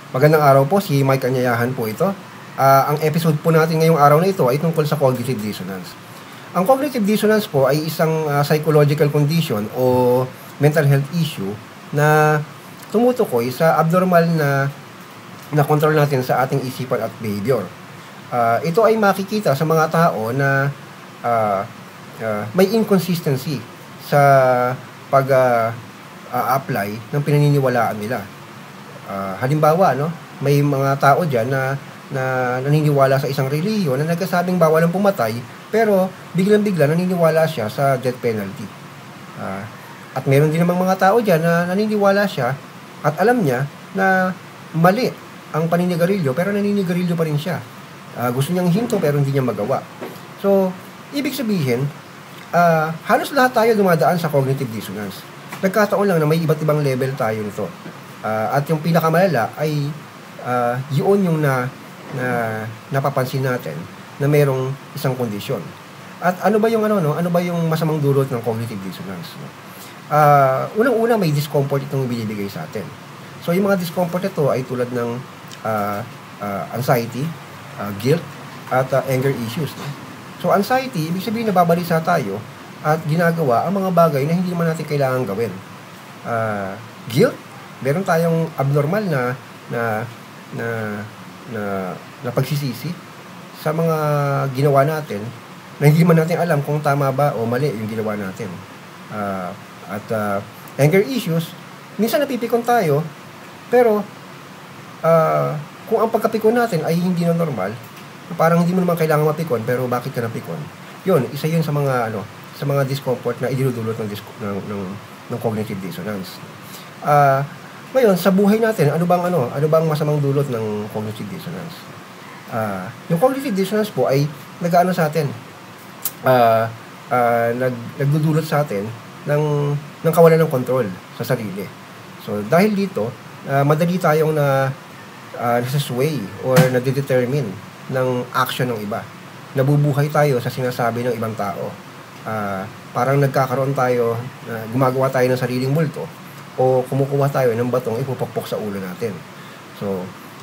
Magandang araw po, si Mike Anyayahan po ito. Ang episode po natin ngayong araw na ito ay tungkol sa cognitive dissonance. Ang cognitive dissonance po ay isang psychological condition o mental health issue na tumutukoy sa abnormal na control natin sa ating isipan at behavior. Ito ay makikita sa mga tao na may inconsistency sa pag-apply ng pinaniniwalaan nila. Halimbawa, may mga tao dyan na naniniwala sa isang relihiyon na nagkasabing bawal ang pumatay, pero biglang-bigla naniniwala siya sa death penalty. At meron din namang mga tao dyan na naniniwala siya at alam niya na mali ang paninigarilyo, pero naninigarilyo pa rin siya. Gusto niyang hinto pero hindi niya magawa. So, ibig sabihin, halos lahat tayo dumadaan sa cognitive dissonance. Nagkataon lang na may iba't ibang level tayo nito. At yung pinakamalala ay yun yung napapansin natin na mayroong isang kondisyon. At ano ba yung masamang dulot ng cognitive dissonance? Unang-una, may discomfort itong binibigay sa atin. So yung mga discomfort ito ay tulad ng anxiety, guilt, at anger issues. So anxiety, ibig sabihin nababalisa tayo at ginagawa ang mga bagay na hindi naman natin kailangan gawin. Guilt, meron tayong abnormal na pagsisisi sa mga ginawa natin na hindi man natin alam kung tama ba o mali yung ginawa natin. Anger issues, minsan napipikon tayo, pero kung ang pagkapikon natin ay hindi na normal, parang hindi mo naman kailangan mapikon, pero bakit ka napikon? Yun, isa yun sa mga discomfort na idinudulot ng cognitive dissonance. Ngayon, sa buhay natin, ano bang masamang dulot ng cognitive dissonance? Yung cognitive dissonance po ay nag-aano sa atin, nagdudulot sa atin ng kawalan ng control sa sarili. So, dahil dito, madali tayong nasa-sway or nade-determine ng action ng iba. Nabubuhay tayo sa sinasabi ng ibang tao. Parang nagkakaroon tayo, gumagawa tayo ng sariling multo, o kumukuha tayo ng batong ipupukpok sa ulo natin. So,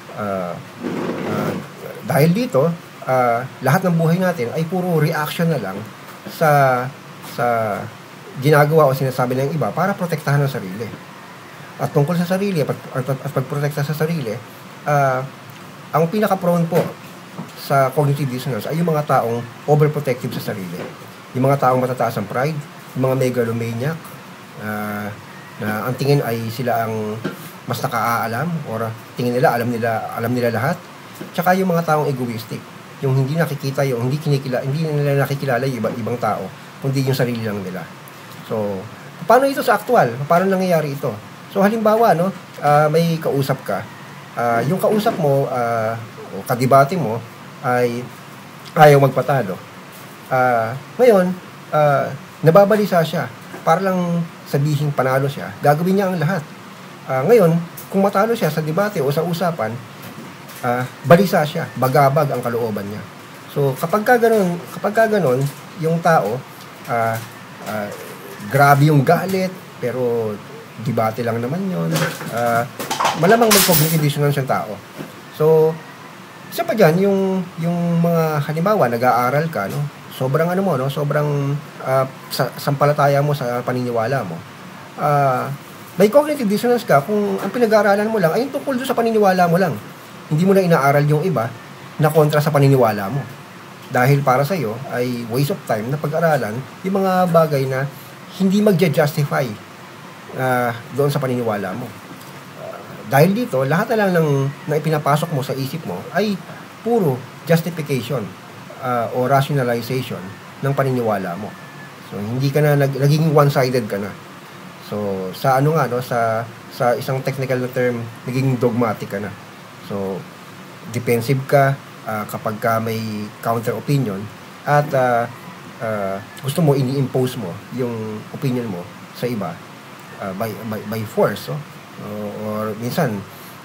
dahil dito, lahat ng buhay natin ay puro reaction na lang sa ginagawa o sinasabi ng iba para protektahan ang sarili. At tungkol sa sarili at pagprotekta sa sarili, ang pinaka-prone po sa cognitive dissonance ay yung mga taong overprotective sa sarili. Yung mga taong matataas ang pride, yung mga megalomaniac, na ang tingin ay sila ang mas nakakaalam or tingin nila alam nila lahat. Tsaka yung mga taong egoistic, yung hindi nakikita, yung hindi nila nakikilala yung ibang tao, kundi yung sarili lang nila. So, paano ito sa aktual? Paano nangyayari ito? So, halimbawa, may kausap ka. Yung kausap mo o kadibate mo ay ayaw magpatalo. Ngayon, nababalisa siya. Para lang sabihin panalo siya, gagawin niya ang lahat. Ngayon, kung matalo siya sa debate o sa usapan, balisa siya, bagabag ang kalooban niya. So, kapag ka ganun, yung tao, grabe yung galit, pero debate lang naman yun. Malamang may cognitive dissonance yung tao. So, isa pa dyan, yung mga halimbawa, nag-aaral ka, sobrang sobrang sampalataya mo sa paniniwala mo. May cognitive dissonance ka kung ang pinag-aaralan mo lang ay tungkol sa paniniwala mo lang. Hindi mo na inaaral yung iba na kontra sa paniniwala mo. Dahil para sa iyo ay waste of time na pag-aralan yung mga bagay na hindi magja-justify doon sa paniniwala mo. Dahil dito, lahat na lang na ipinapasok mo sa isip mo ay puro justification o rationalization ng paniniwala mo. So, hindi ka na naging one-sided ka na. So, sa sa isang technical na term, naging dogmatic ka na. So, defensive ka kapag ka may counter opinion at gusto mo ini-impose mo yung opinion mo sa iba by force, or minsan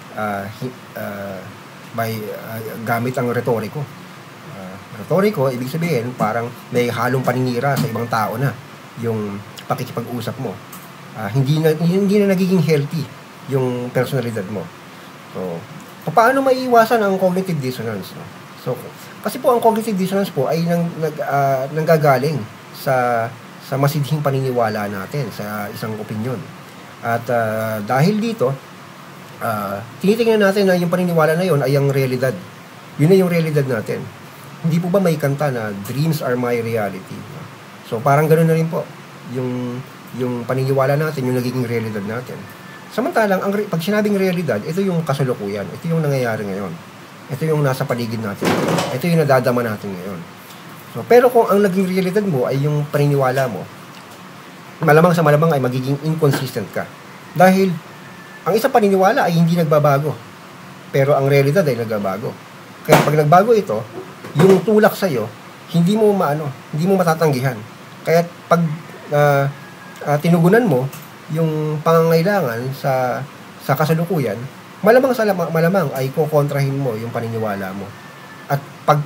gamit ang retoriko. Retoriko, ibig sabihin, parang may halong paninira sa ibang tao na yung pakikipag-usap mo. Hindi na nagiging healthy yung personalidad mo. So, paano maiiwasan ang cognitive dissonance? No? So, kasi po ang cognitive dissonance po ay nanggagaling sa masidhing paniniwala natin sa isang opinyon. At dahil dito, tinitingnan natin na yung paniniwala na yon ay ang realidad. Yun na yung realidad natin. Hindi po ba may kanta na dreams are my reality? So parang ganoon na rin po yung paniniwala natin, yung nagiging realidad natin. Samantalang pag sinabing realidad, ito yung kasalukuyan, ito yung nangyayari ngayon. Ito yung nasa paligid natin. Ito yung nadadama natin ngayon. So, pero kung ang naging realidad mo ay yung paniniwala mo, malamang sa malamang ay magiging inconsistent ka. Dahil ang isang paniniwala ay hindi nagbabago. Pero ang realidad ay nagbabago. Kaya pag nagbago ito, yung tulak sa'yo, hindi mo matatanggihan. Kaya pag tinugunan mo yung pangangailangan sa kasalukuyan, malamang ay kokontrahin mo yung paniniwala mo. At pag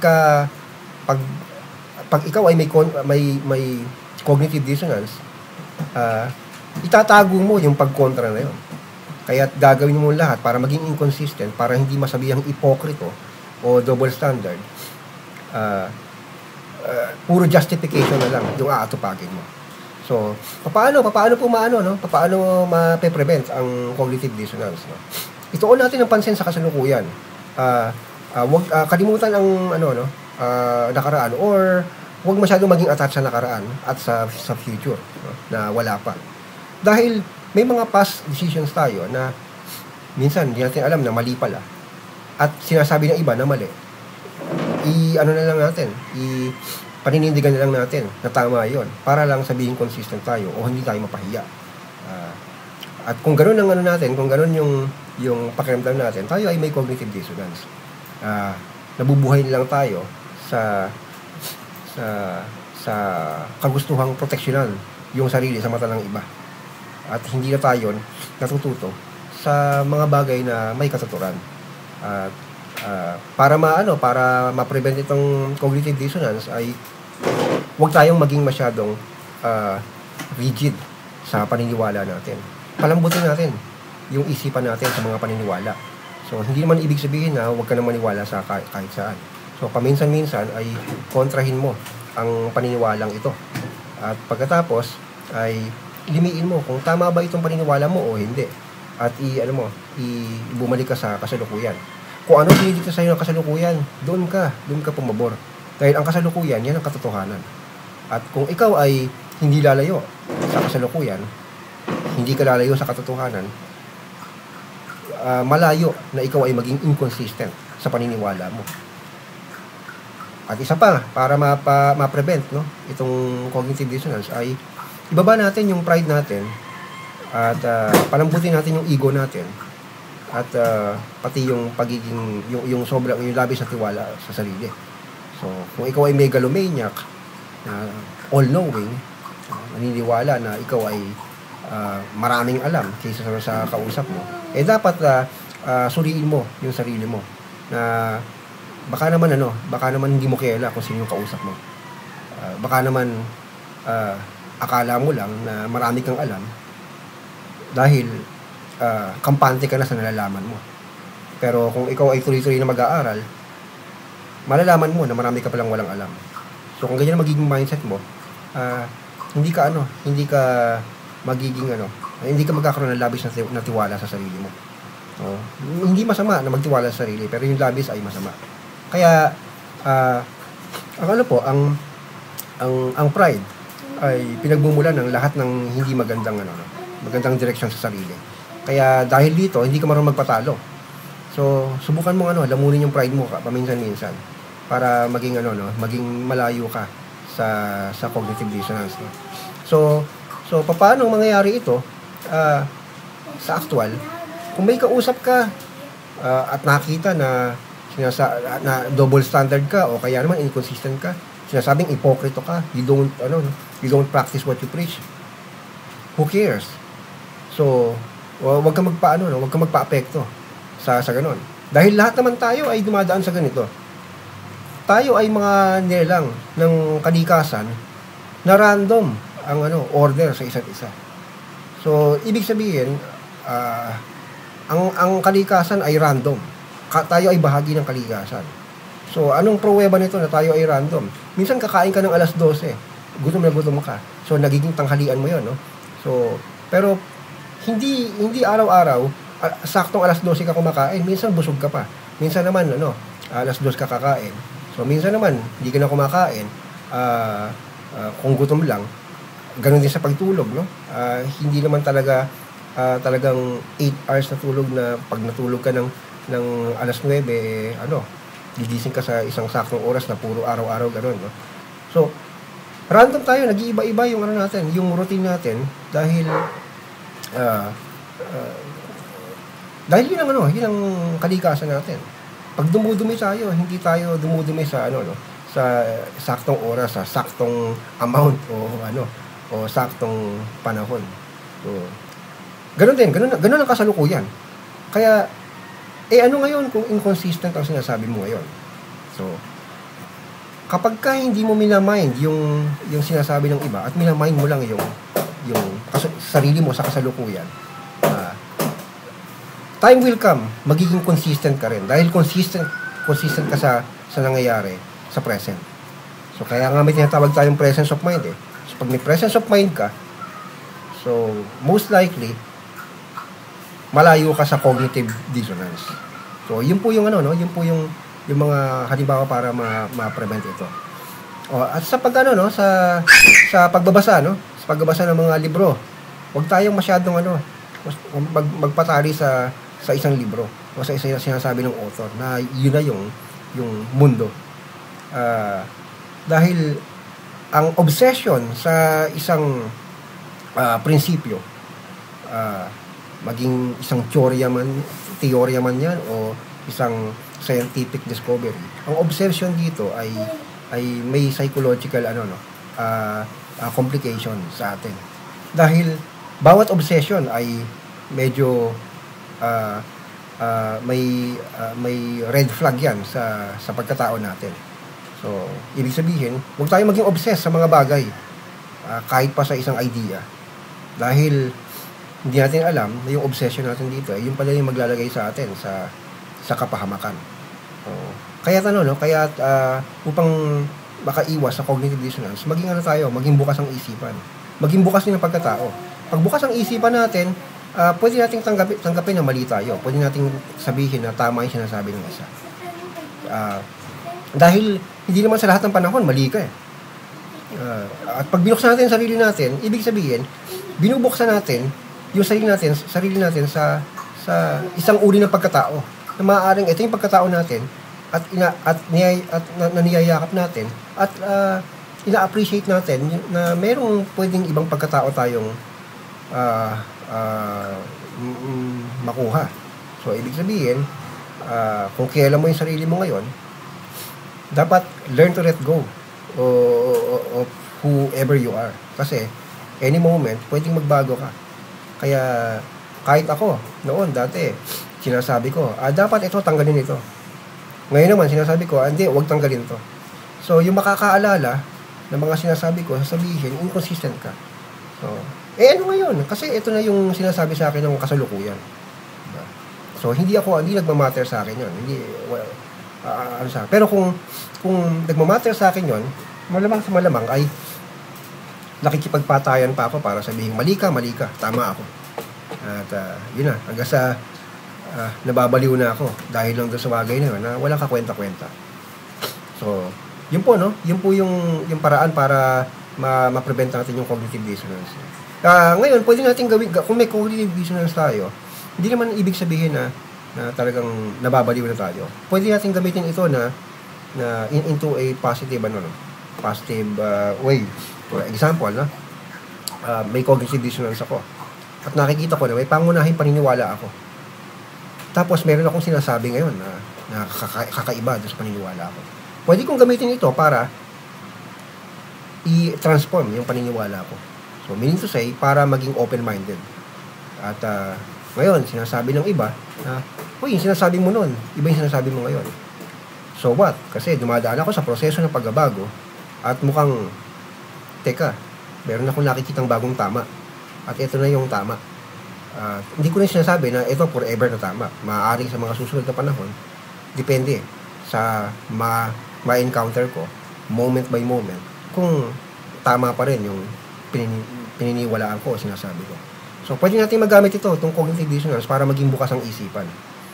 ikaw ay may cognitive dissonance, itatago mo yung pagkontra na yun. Kaya gagawin mo lahat para maging inconsistent, para hindi masabihang ipokrito o double standard. Puro justification na lang yung aatupagin mo. So, paano ma-prevent ang cognitive dissonance, no? Ituon natin ang pansin sa kasalukuyan. Wag kalimutan ang nakaraan, or wag masyadong maging attached sa nakaraan at sa future, no, na wala pa. Dahil may mga past decisions tayo na minsan hindi natin alam na mali pala, at sinasabi ng iba na mali. Paninindigan na lang natin na tama yon, para lang sabihin consistent tayo o hindi tayo mapahiya. At kung ganoon ang natin, kung ganoon yung pakiramdam natin, tayo ay may cognitive dissonance. Nabubuhay lang tayo sa kagustuhang proteksyonan yung sarili sa mata ng iba. At hindi na tayo natututo sa mga bagay na may katuturan. Para ma-prevent itong cognitive dissonance ay huwag tayong maging masyadong rigid sa paniniwala natin. Palambutin natin yung isipan natin sa mga paniniwala. So, hindi naman ibig sabihin na huwag ka na maniwala sa kahit saan. So, paminsan-minsan ay kontrahin mo ang paniniwalang ito. At pagkatapos ay limiin mo kung tama ba itong paniniwala mo o hindi. At bumalik ka sa kasalukuyan. Kung ano pinidikta sa'yo ng kasalukuyan, doon ka pumabor. Dahil ang kasalukuyan, yan ang katotohanan. At kung ikaw ay hindi lalayo sa kasalukuyan, hindi ka lalayo sa katotohanan, malayo na ikaw ay maging inconsistent sa paniniwala mo. At isa pa, para ma-prevent itong cognitive dissonance, ay ibaba natin yung pride natin at palambutin natin yung ego natin, at pati yung pagiging yung sobrang yung labis na tiwala sa sarili. So, kung ikaw ay megalomaniac, all-knowing, naniniwala na ikaw ay maraming alam kaysa sa kausap mo, dapat suriin mo yung sarili mo na baka naman hindi mo kilala kung sino yung kausap mo. Baka naman akala mo lang na marami kang alam dahil kampante ka na sa nalalaman mo. Pero kung ikaw ay tuloy-tuloy na mag-aaral, malalaman mo na marami ka palang walang alam. So kung ganyan ang magiging mindset mo, hindi ka magkakaroon ng labis na tiwala sa sarili mo. Hindi masama na magtiwala sa sarili, pero yung labis ay masama. Kaya ang pride ay pinagmumulan ng lahat ng hindi magandang direksyon sa sarili. Kaya dahil dito, hindi ka marunong magpatalo. So, subukan mo lamunin yung pride mo paminsan-minsan para maging malayo ka sa cognitive dissonance. So paano mangyayari ito sa actual? Kung may kausap ka at nakita na double standard ka o kaya naman inconsistent ka, sinasabing ipokrito ka, you don't practice what you preach. Who cares? So, wag ka magpa-apekto sa ganon. Dahil lahat naman tayo ay dumadaan sa ganito. Tayo ay mga nilalang ng kalikasan na random ang order sa isa't isa. So, ibig sabihin, ang kalikasan ay random. tayo ay bahagi ng kalikasan. So, anong pruweba nito na tayo ay random? Minsan kakain ka ng alas 12, gutom na gutom ka. So, nagiging tanghalian mo yon, no? So, pero hindi araw-araw, saktong alas 12 ka kumakain, minsan busog ka pa. Minsan naman, alas 2 ka kakain. So, minsan naman, hindi ka na kumakain, kung gutom lang. Ganun din sa pagtulog, no? Hindi naman talagang 8 hours na tulog na pag natulog ka ng alas 9, gigising ka sa isang saktong oras na puro araw-araw gano'n, no? So, random tayo, nag-iiba-iba yung natin, yung routine natin dahil yun ang kalikasan natin. Pag dumudumi tayo, hindi tayo dumudumi sa sa saktong oras, sa saktong amount o saktong panahon. So, ganun ang kasalukuyan. Kaya ano ngayon kung inconsistent ang sinasabi mo ngayon? So, kapag ka hindi mo minamind yung sinasabi ng iba at minamind mo lang yung sarili mo sa kasalukuyan, time will come, magiging consistent ka rin. Dahil consistent ka sa nangyayari sa present. So, kaya nga may tinatawag tayong presence of mind, eh. So, pag may presence of mind ka, so, most likely, malayo ka sa cognitive dissonance. So, yun po yung yun po yung mga halimbawa para ma-prevent ito. At sa sa pagbabasa, sa pagbabasa ng mga libro, huwag tayong masyadong magpatali sa isang libro o sa isang sinasabi ng author na yun na yung mundo. Dahil ang obsession sa isang prinsipyo, maging isang teorya man yan o isang scientific discovery, ang obsession dito ay may psychological complication sa atin. Dahil bawat obsession ay medyo may red flag yan sa pagkatao natin. So, ibig sabihin, huwag tayo maging obsessed sa mga bagay, kahit pa sa isang idea. Dahil hindi natin alam na yung obsession natin dito ay yung pala yung maglalagay sa atin sa kapahamakan. Kaya upang makaiwas sa cognitive dissonance, maging bukas ang isipan. Maging bukas din ang pagkatao. Pag bukas ang isipan natin, pwede nating tanggapin na mali tayo. Pwede nating sabihin na tama yung sinasabi ng isa. Dahil hindi naman sa lahat ng panahon mali ka, eh. At pag binuksan natin ang sarili natin, ibig sabihin, binubuksan natin yung sarili natin sa isang uri ng pagkatao na maaaring ito yung pagkatao natin at naniyayakap natin at ina-appreciate natin na merong pwedeng ibang pagkatao tayong makuha. So, ibig sabihin, kung kailan mo yung sarili mo ngayon, dapat learn to let go of whoever you are. Kasi, any moment, pwedeng magbago ka. Kaya, kahit ako, noon, dati, sinasabi ko, dapat ito, tanggalin ito. Ngayon naman, sinasabi ko, hindi, huwag tanggalin to. So, yung makakaalala ng mga sinasabi ko, sasabihin, inconsistent ka. So, ano ngayon? Kasi ito na yung sinasabi sa akin ng kasalukuyan. Diba? So, hindi nagmamatter sa akin yun. Pero kung nagmamatter sa akin yun, malamang sa malamang ay nakikipagpatayan pa ako para sabihin, mali ka, tama ako. At yun na, hanggang sa nababaliw na ako dahil lang doon sa bagay na yun, na walang kakwenta-kwenta. So, yun po, no? Yun po yung paraan para ma-prevent natin yung cognitive dissonance. Ngayon, pwede natin gawin, kung may cognitive dissonance tayo, hindi naman ibig sabihin na talagang nababaliw na tayo. Pwede natin gamitin ito na into a positive way. For example, may cognitive dissonance ako. At nakikita ko na may pangunahing paniniwala ako. Tapos meron akong sinasabi ngayon na kakaiba doon sa paniniwala ako. Pwede kong gamitin ito para i-transform yung paniniwala ko. So, meaning to say, para maging open-minded. At ngayon, sinasabi ng iba na, yung sinasabi mo noon, iba yung sinasabi mo ngayon. So what? Kasi dumadaan ako sa proseso ng pagbabago at mukhang, teka, meron akong nakikitang bagong tama. At ito na yung tama. Hindi ko na sinasabi na ito forever na tama. Maaaring sa mga susunod na panahon, depende sa ma-encounter ko, moment by moment, kung tama pa rin yung pininiwalaan ko o sinasabi ko. So, pwede natin magamit ito, itong cognitive dissonance, para maging bukas ang isipan.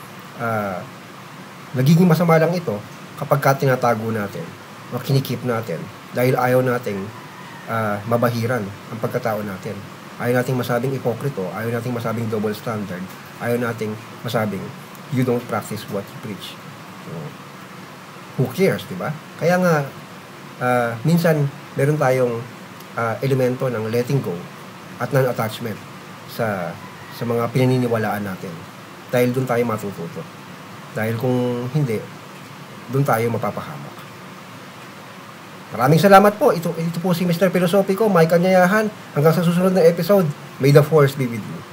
Nagiging masama lang ito kapag tinatago natin o kinikip natin dahil ayaw nating mabahiran ang pagkatao natin. Ayaw nating masabing ipokrito, ayaw nating masabing double standard, ayaw nating masabing you don't practice what you preach. So, who cares, di ba? Kaya nga, minsan meron tayong elemento ng letting go at non-attachment sa mga pinaniniwalaan natin. Dahil doon tayo matututo. Dahil kung hindi, doon tayo mapapahamak. Maraming salamat po. Ito po si Mr. Filosofico, Mike Anyayahan. Hanggang sa susunod na episode, may the force be with you.